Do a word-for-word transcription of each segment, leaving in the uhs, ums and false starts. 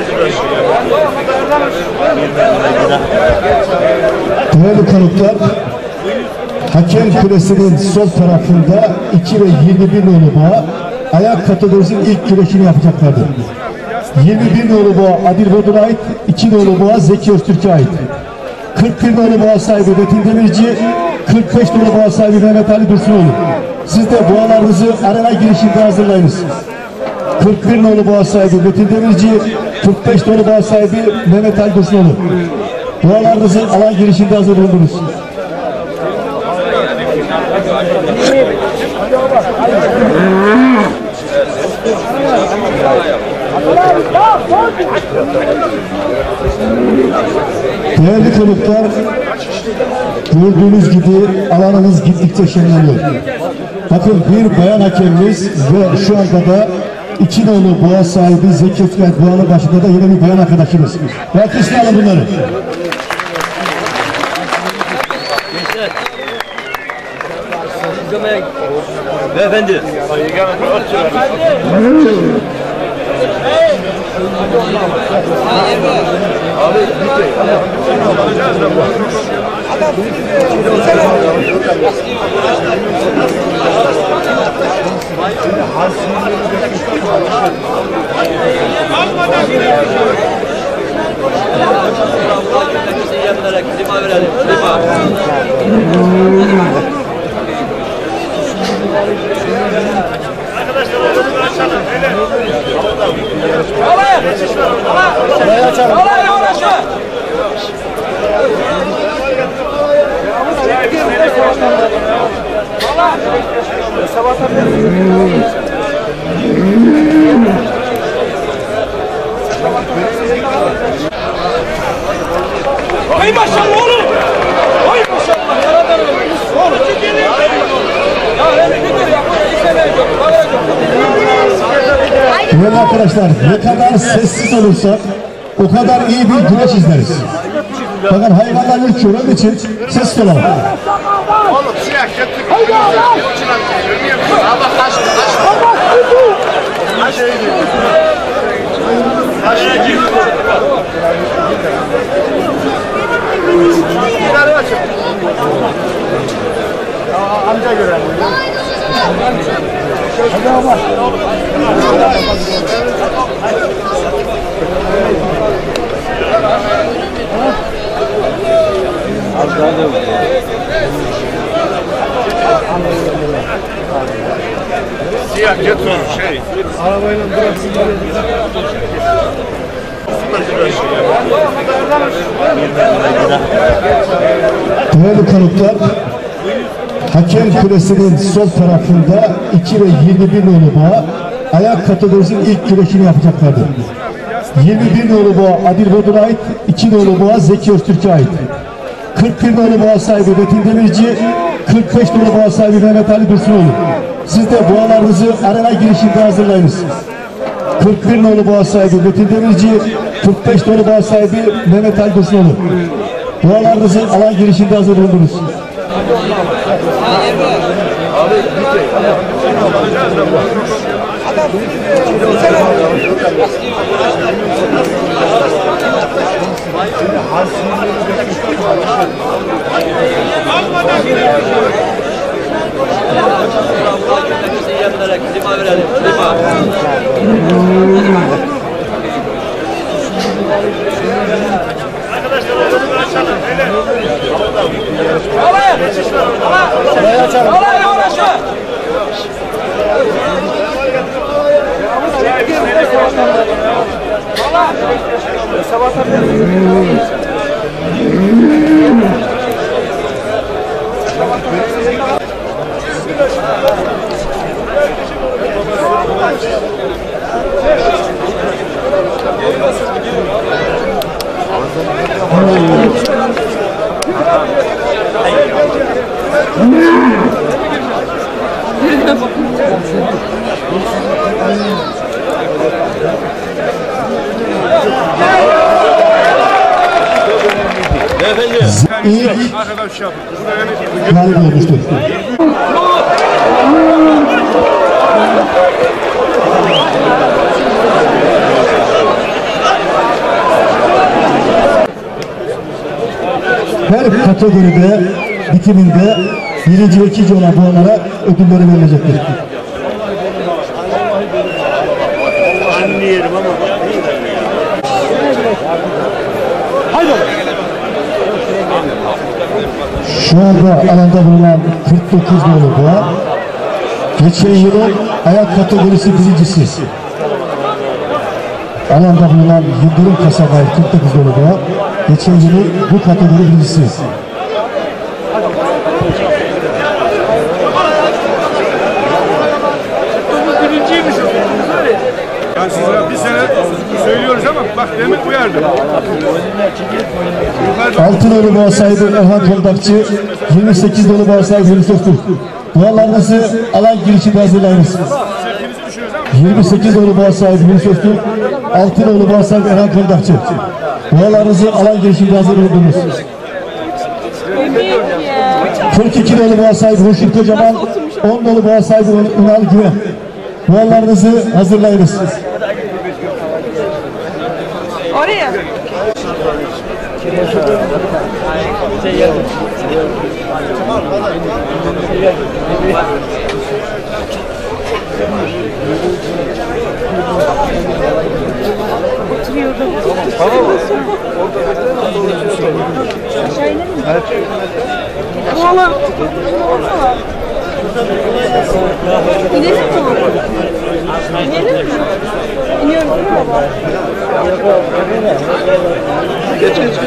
Değerli konuklar, hakem kulesinin sol tarafında iki ve yirmi bir nolu boğa ayak kategorisinin ilk güreşini yapacaklardır. yirmi bir nolu boğa Adil Bodur'a ait, iki nolu boğa Zeki Öztürk'e ait. kırk bir nolu boğa sahibi Metin Demirci, kırk beş nolu boğa sahibi Mehmet Ali Dursunoğlu. Siz de boğalarınızı arena girişinde hazırlayınız. kırk bir nolu boğa sahibi Metin Demirci, kırk beş nolu boğa sahibi Mehmet Ali Dursunoğlu. Boğalarınızı alan girişinde hazır bulundunuz. Değerli konuklar, gördüğünüz gibi alanımız gittikçe şenleniyor. Bakın bir bayan hakemimiz ve şu anda da iki nolu boğa sahibi Zeki Öztürk boğanın başında da yine bir bayan arkadaşımız. Ve alkışlayalım bunları. Beyefendi. Orayı açalım. Hay maşallah oğlum. Hay maşallah. Yaradan oğlum. Ya hele gidiyor ya. Bu işe yok. Değerli arkadaşlar, ne kadar sessiz olursak o kadar iyi bir güreş izleriz. Bakın hayvanlar ürküyor, onun için ses olalım. Oğlum siyah kötü. Ama kaç kaç. Kaç eydi. Kaç eydi. Gitarı açın. Amca göre. Hadi ama. Siyah götür şey. Arabayla bıraksın. Değerli konuklar, hakem kulesinin sol tarafında iki ve yirmi bir nolu boğa ayak kategorisinin ilk güreşini yapacaklardır. yirmi bir nolu boğa Adil Bodur'a ait, iki nolu boğa Zeki Öztürk'e ait. kırk bir nolu boğa sahibi Metin Demirci, kırk beş nolu boğa sahibi Mehmet Ali Dursunoğlu. Siz de boğalarınızı arena girişinde hazırlayınız. kırk bir nolu boğa sahibi Metin Demirci, kırk beş nolu boğa sahibi Mehmet Ali Dursunoğlu. Boğalarınızı alan girişinde hazır bulundunuz. Orayı açalım. Beyefendi. İyi galip olmuştur. her kategoride bitiminde birinci ve ikinci olan puanlara ödülleri verilecektir. Anlıyorum ama. Şu anda alanda bulunan kırk dokuz nolu boğa, geçen yılın ayak kategorisi birincisi. Alanda bulunan Yıldırım Kasabay kırk dokuz nolu boğa, geçen yılın bu kategori birincisi. Birinciymiş o. Ben size bir sene söylüyoruz ama bak demin uyardım. altı nolu boğa sahibi Erhan Kondakçı, yirmi sekiz nolu boğa sahibi Yunus Öztürk. Boğalarınızı alan girişinde hazırlayınız. yirmi sekiz nolu boğa sahibi Yunus Öztürk, altı nolu boğa sahibi Erhan Kondakçı. Boğalarınızı alan girişinde hazırlayınız. kırk iki nolu boğa sahibi Hurşit Kocaman, on nolu boğa sahibi Ünal Güven. Boğalarınızı hazırlayınız. Oraya. Oturuyordum. Bu alan. İnelim mi? İnelim mi? İniyoruz değil mi? Geç geç geç.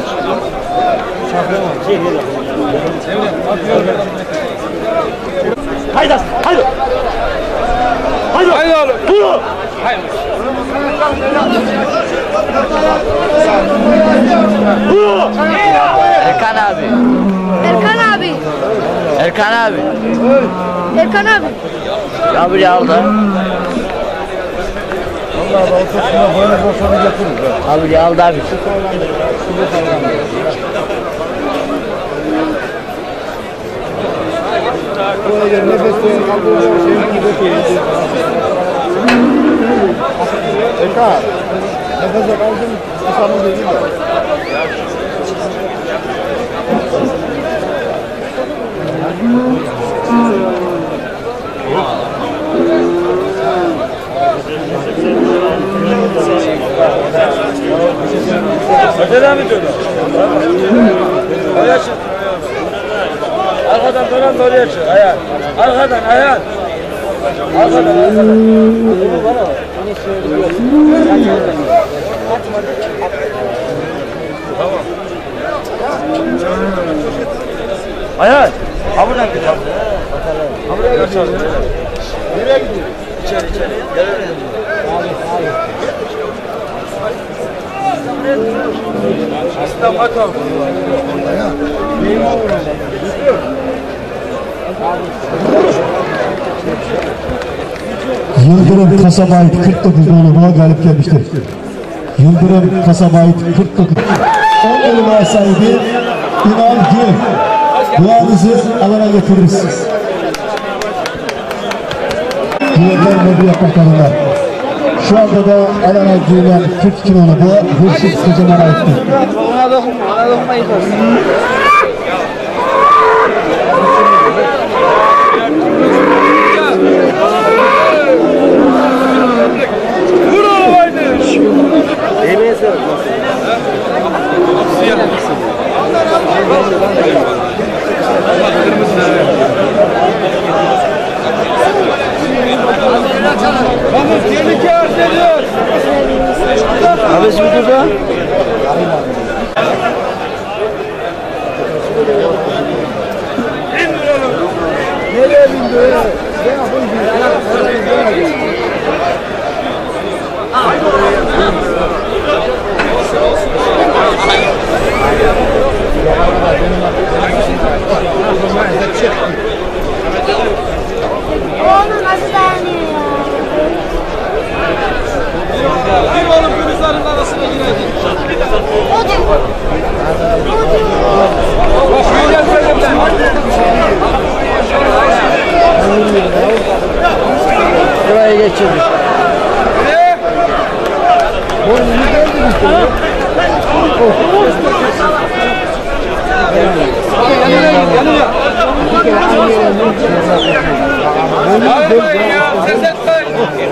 Haydi, haydi. Haydi. Haydi oğlum. Buyurun. Haydi. Buyurun. Erkan abi. Erkan abi. Erkan abi. Erkan abi. Ya bir aldı. Abi ya aldı abi. Eka, nefes aldın, kusamı değil mi? Hadi devam ediyoruz. Oraya çık. Arkadan dönen de oraya çık. Ayak. Arkadan ayak. Arkadan arkadan. Bunu bana bak. Bunu söylüyorsun. Tamam. Ayak. Ha buradan git. Ha buraya geçelim. Nereye gidiyor? İçeri içeri. Gel öyle. Aslan bakalım. Yıldırım Kasaba ait kırk dokuz nolu boğa galip gelmiştir. Yıldırım Kasaba ait kırk dokuz. on nolu boğa sahibi Ünal Gül. Boğanızı alana getiririz. Güvenler mobil yapmaktadılar. Şu anda da alana girilen kırk iki nolu boğa Hurşit Kocaman aittir. Ona dokunma, ona dokunmayın. Vur oğlum haydi. Yemeğe sor. Vamos, tehlike arz ediyor. Abi şimdi burada. İndir oğlum. Nereye bindi öyle? Ne yapayım? Oğlum nasıl dayanıyor ya? Bir oğlum gülüzlerin arasına girelim. O diyor. O diyor. Bak şuraya gelsene sen. Buraya geçirdik. Ne? Boynunu geldi işte. etmeyin ya. Ses etmeyin.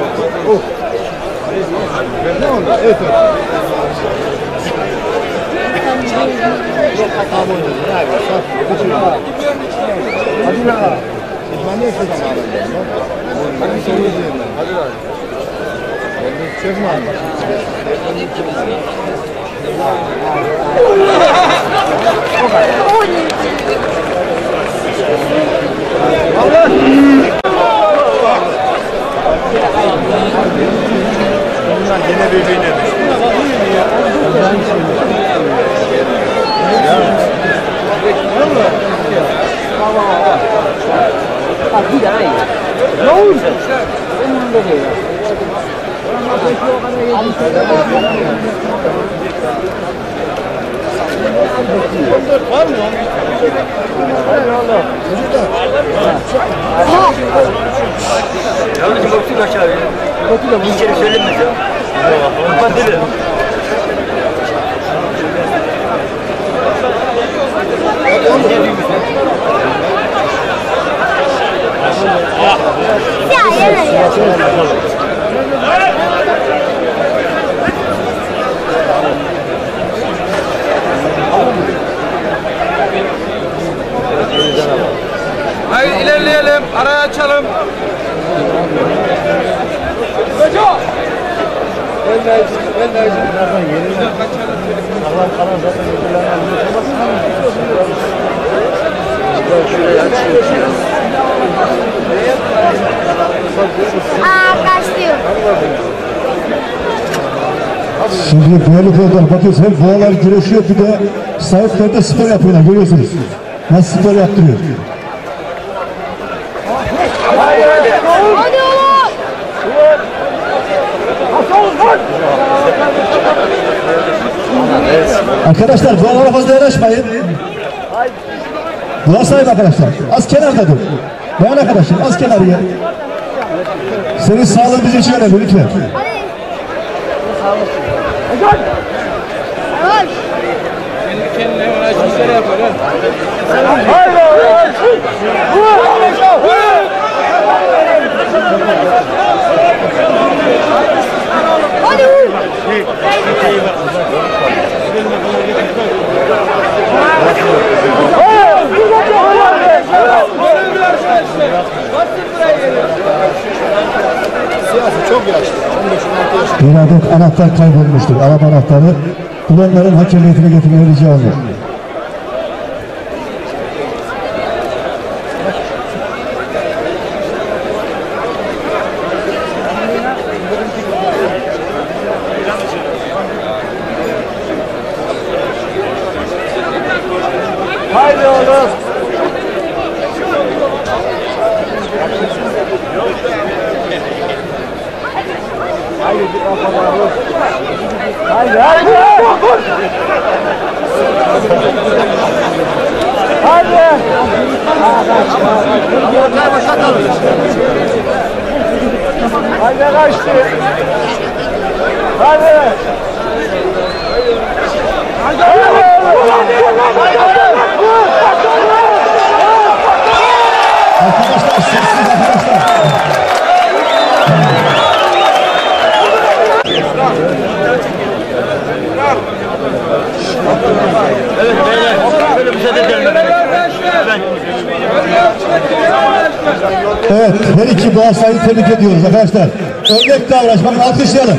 Yine birbirine Yavrucuğum bakayım aşağıya. Bakayım da bu içeri söylenmez ya. Kapat dili. Ya yine ya. Hayır ilerleyelim. Araya açalım. Hocam. Ben de ben de Aa kaçtı. Şimdi değerli konular bakıyoruz hem boğalar güreşiyor bir de sahipleri de spor yapıyorlar görüyorsunuz. Nasıl spor yaptırıyor. Hadi oğlum. Arkadaşlar boğalara fazla yanaşmayın. Boğa sahibi arkadaşlar. Az kenarda dur. Boğan arkadaşlar az kenarıya. Senin sağlığın bizim için önemli lütfen. Koş. kendine uğraşmışlar yapar ha. Hadi vur. Bir adet anahtar kaybolmuştur. Araba anahtarı. Bulanların hakemiyetine getirmeye rica olunur. Haydi oğlum. Haydi bir kafadan vur. Haydi haydi. Haydi. Haydi kaçtı. Haydi. Arkadaşlar sessiz arkadaşlar. Evet beyler. Böyle müsaade edelim. Ben. Evet, her iki boğa sahibi tebrik ediyoruz arkadaşlar. Örnek davranış, bakın alkışlayalım.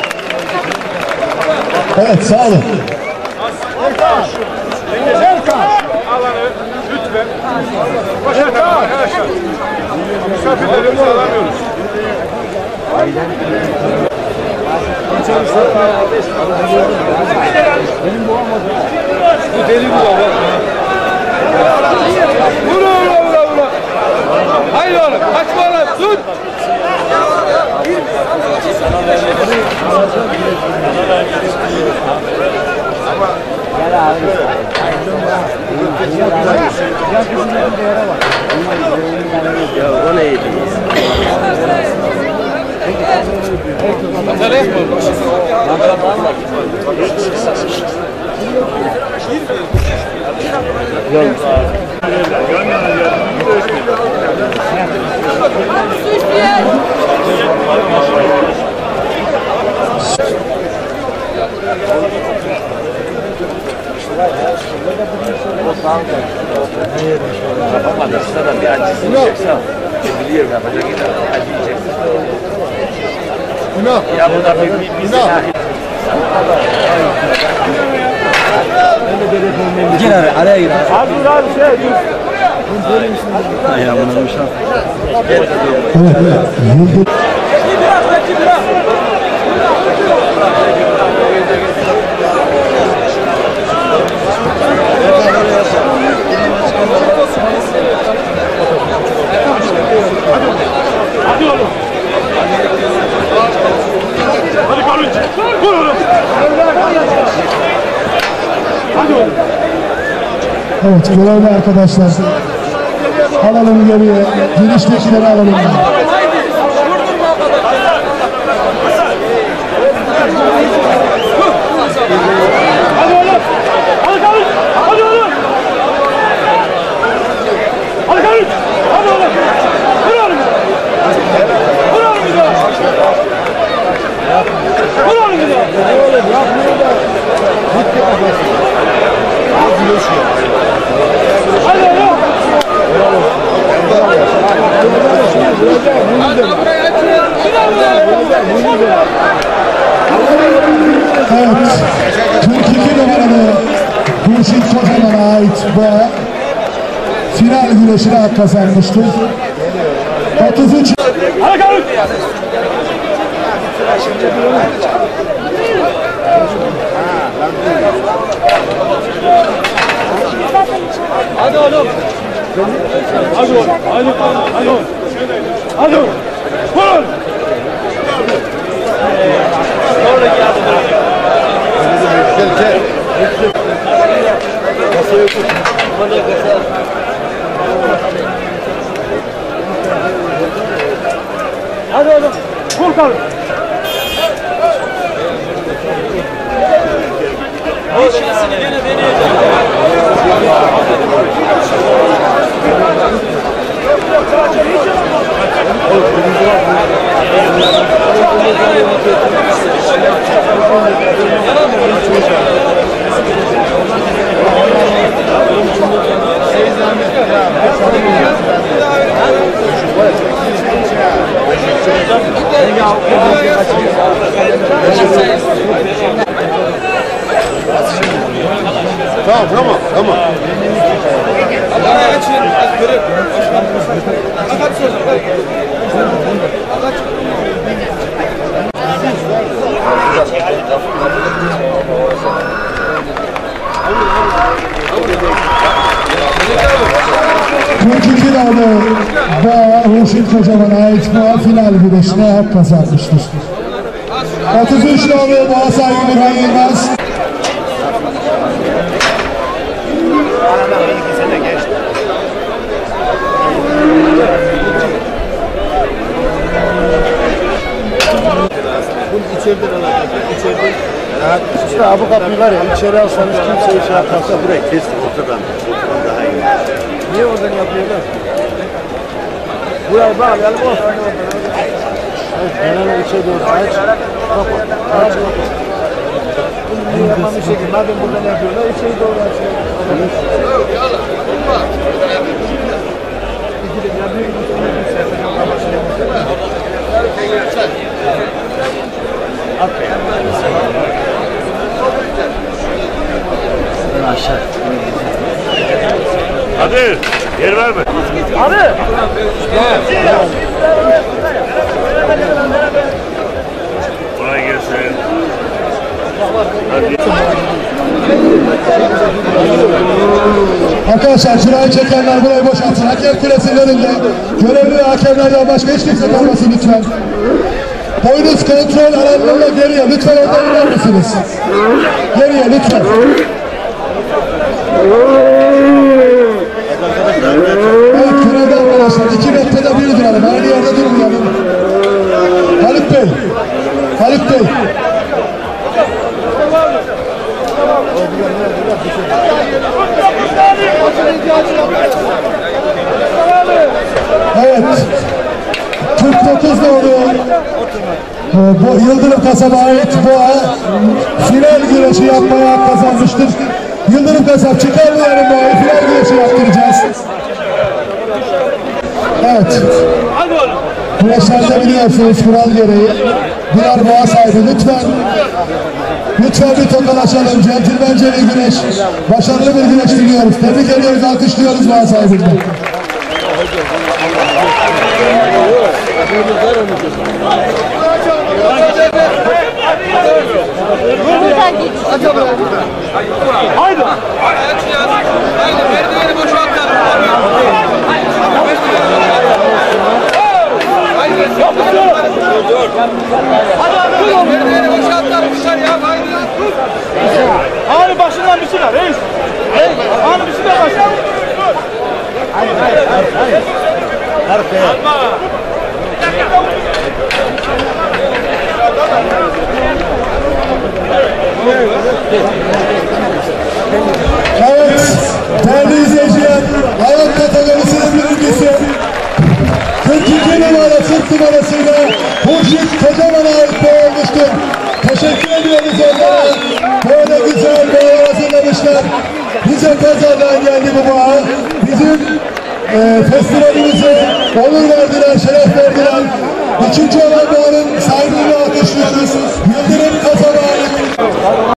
Evet, sağ olun. alanı lütfen boşaltalım arkadaşlar. Misafirlerimizi alamıyoruz. Bu deli bu baba. Vur vur vur vur. Haydi oğlum kaçma lan dur. Ya o neydi? Acele etme. Yok. Yapamadıysa da bir acısını çeksen. Biliyorum yapacak yine acı yiyeceksin. Ya bu da bir bir bizi takip. Gel abi araya gir. Abi abi şey dur. Ya buna bir şey. Evet, evet. Yıldız. Biraz belki biraz. Hadi oğlum. Hadi kalınca. Vur oğlum. Hadi oğlum. Evet, görevli arkadaşlar. Alalım geriye. Giriştekileri alalım. Hadi oğlum. Hadi kalın. Hadi oğlum. Hadi kalın. Hadi oğlum. Vur oğlum. Vur oğlum bir daha. Vur oğlum bir daha. Oğlum yapmıyor da. Gitti kafası. Az yaşıyor. Hadi oğlum. Evet, kırk iki numaralı Hurşit Kocaman'a ait ve final güreşine hak kazanmıştır. otuz üç Hadi kalın. Hadi oğlum. Hadi oğlum. Hadi oğlum. Hadi oğlum. Hadi oğlum. Vur oğlum. Gel gel. Kasaya tut. Hadi oğlum. Vur kalın. Bir şansını gene deneyecek. Tamam tamam tamam. Araya açın. Kırık. Kaç söz. kırk iki numaralı ve Hurşit Kocaman'a ait ve final güreşine hak kazanmıştır. otuz üç numaralı Boğa sahibi Burhan Yılmaz. Bunu içeriden alacak. İçeriden. Ya işte bu kapıyı var ya içeri alsanız kimse şey yaparsa buraya kestik ortadan. Ortadan daha iyi. Niye oradan yapıyorlar? Buraya bağlayalım olsun. Evet, genelde içeri doğru aç. Kapat. Aç kapat. Bunu niye yapmamış ki? Madem buradan yapıyorlar içeri doğru açıyor. İkide ya büyük bir bir sefer Aşağı. Hadi. Yer verme. Hadi. Kolay gelsin. Arkadaşlar sırayı çekenler burayı boşaltsın. Hakem kulesinin önünde. Görevli hakemlerden başka hiç kimse kalmasın lütfen. Boynuz kontrol aralığıyla geriye. Lütfen oradan iner misiniz? Geriye lütfen. Evet görevli arkadaşlar. iki metrede bir duralım. Aynı yerde durmayalım. Halit Bey. Halit Bey. Evet. kırk dokuz nolu e, bu Yıldırım Kasap'a ait boğa final güreşi yapmaya hak kazanmıştır. Yıldırım Kasap çıkarmayalım boğayı, final güreşi yaptıracağız. Evet. Güreşlerde biliyorsunuz kural gereği birer boğa sahibi. Lütfen lütfen bir tokalaşalım. Centilmence bir güreş. Başarılı bir güreş diliyoruz. Tebrik ediyoruz, alkışlıyoruz boğa sahibinde. Haydi. Haydi merdiveni boşaltalım. Hadi merdiveni boşaltalım dışarıya. Haydi. Ağrı başından bir şeyler reis. Ağrı bir şeyler başından. Hayır hayır hayır hayır. Arkaya. Evet, değerli izleyiciler, ayak kategorisinin birincisi kırk iki numara sırt numarasıyla Hurşit Kocaman'a ait boğa olmuştur. Teşekkür ediyoruz onlara. Böyle güzel boğa hazırlamışlar. Bize pazardan geldi bu boğa. Bizim e, festivalimize onur verdiler, şeref verdiler. İkinci olan boğanın sahibini alkışlıyoruz.